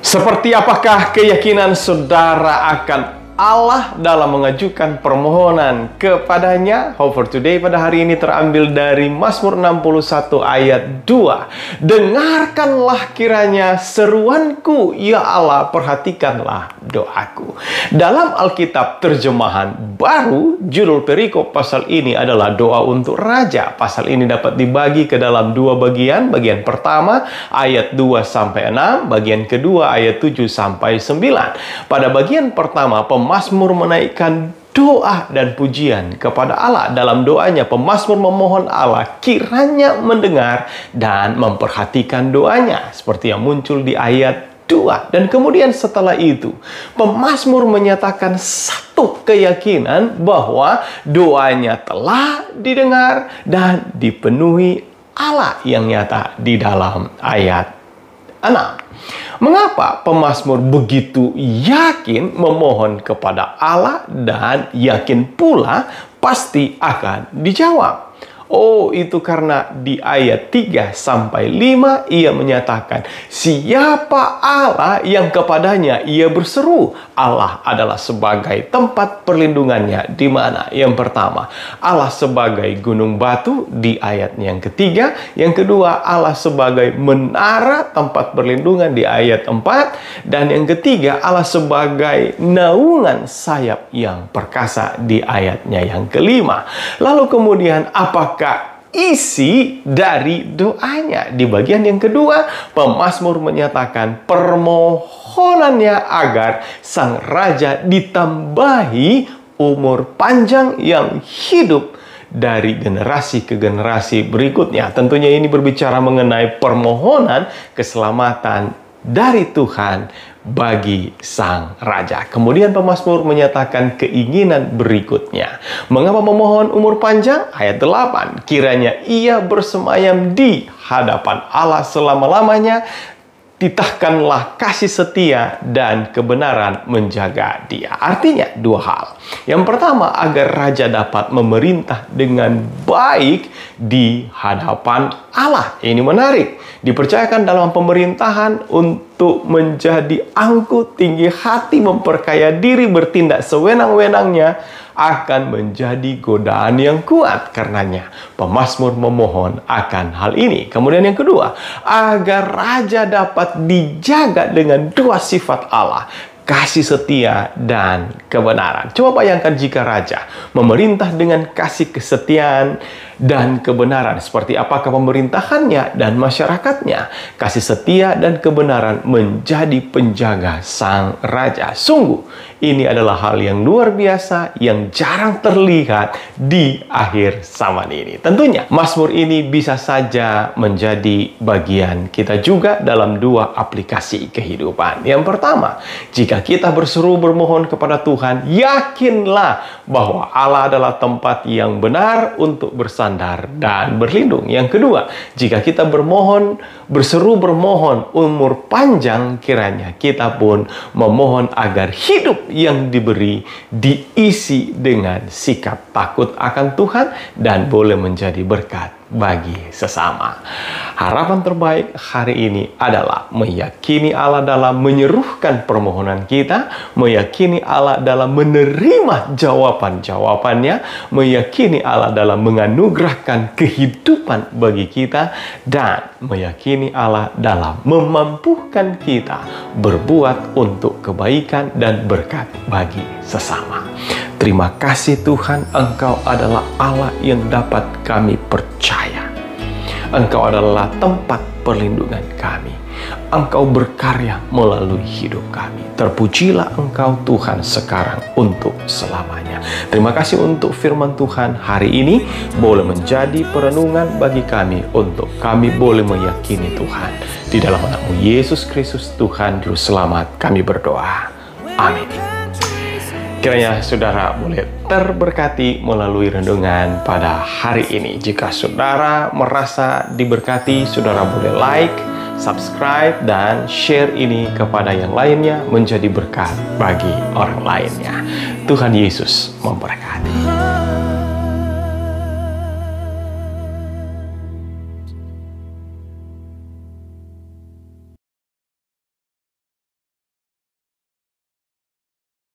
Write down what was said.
Seperti apakah keyakinan saudara akan Allah dalam mengajukan permohonan kepadanya? Hope for Today pada hari ini terambil dari Mazmur 61 ayat 2. Dengarkanlah kiranya seruanku, ya Allah, perhatikanlah doaku. Dalam Alkitab terjemahan baru, judul perikop pasal ini adalah doa untuk raja. Pasal ini dapat dibagi ke dalam dua bagian. Bagian pertama ayat 2-6, bagian kedua ayat 7-9. Pada bagian pertama, pemazmur menaikkan doa dan pujian kepada Allah. Dalam doanya, pemazmur memohon Allah kiranya mendengar dan memperhatikan doanya, seperti yang muncul di ayat 2. Dan kemudian setelah itu, pemazmur menyatakan satu keyakinan bahwa doanya telah didengar dan dipenuhi Allah yang nyata di dalam ayat 6. Mengapa pemazmur begitu yakin memohon kepada Allah dan yakin pula pasti akan dijawab? Oh, itu karena di ayat 3-5 ia menyatakan, siapa Allah yang kepadanya ia berseru? Allah adalah sebagai tempat perlindungannya. Di mana? Yang pertama, Allah sebagai gunung batu di ayat yang ketiga. Yang kedua, Allah sebagai menara tempat perlindungan di ayat 4. Dan yang ketiga, Allah sebagai naungan sayap yang perkasa di ayatnya yang kelima. Lalu kemudian apakah isi dari doanya? Di bagian yang kedua, pemazmur menyatakan permohonannya agar sang raja ditambahi umur panjang yang hidup dari generasi ke generasi berikutnya. Tentunya ini berbicara mengenai permohonan keselamatan dari Tuhan bagi sang raja. Kemudian pemazmur menyatakan keinginan berikutnya. Mengapa memohon umur panjang? Ayat 8. Kiranya ia bersemayam di hadapan Allah selama-lamanya. Titahkanlah kasih setia dan kebenaran menjaga dia. Artinya dua hal. Yang pertama, agar raja dapat memerintah dengan baik di hadapan Allah. Ini menarik. Dipercayakan dalam pemerintahan untuk menjadi angkuh, tinggi hati, memperkaya diri, bertindak sewenang-wenangnya akan menjadi godaan yang kuat. Karenanya pemazmur memohon akan hal ini. Kemudian yang kedua, agar raja dapat dijaga dengan dua sifat Allah, kasih setia dan kebenaran. Coba bayangkan jika raja memerintah dengan kasih kesetiaan dan kebenaran. Seperti apakah pemerintahannya dan masyarakatnya? Kasih setia dan kebenaran menjadi penjaga sang raja. Sungguh, ini adalah hal yang luar biasa yang jarang terlihat di akhir zaman ini. Tentunya, mazmur ini bisa saja menjadi bagian kita juga dalam dua aplikasi kehidupan. Yang pertama, jika kita berseru bermohon kepada Tuhan, yakinlah bahwa Allah adalah tempat yang benar untuk bersandar dan berlindung. Yang kedua, jika kita berseru bermohon umur panjang, kiranya kita pun memohon agar hidup yang diberi diisi dengan sikap takut akan Tuhan dan boleh menjadi berkat bagi sesama. Harapan terbaik hari ini adalah meyakini Allah dalam menyerukan permohonan kita, meyakini Allah dalam menerima jawaban-jawabannya, meyakini Allah dalam menganugerahkan kehidupan bagi kita, dan meyakini Allah dalam memampukan kita berbuat untuk kebaikan dan berkat bagi sesama. Terima kasih Tuhan, Engkau adalah Allah yang dapat kami percaya. Engkau adalah tempat perlindungan kami. Engkau berkarya melalui hidup kami. Terpujilah Engkau Tuhan sekarang untuk selamanya. Terima kasih untuk firman Tuhan hari ini boleh menjadi perenungan bagi kami untuk kami boleh meyakini Tuhan. Di dalam nama-Mu Yesus Kristus Tuhan Juru Selamat kami berdoa. Amin. Kiranya saudara boleh terberkati melalui renungan pada hari ini. Jika saudara merasa diberkati, saudara boleh like, subscribe, dan share ini kepada yang lainnya menjadi berkat bagi orang lainnya. Tuhan Yesus memberkati.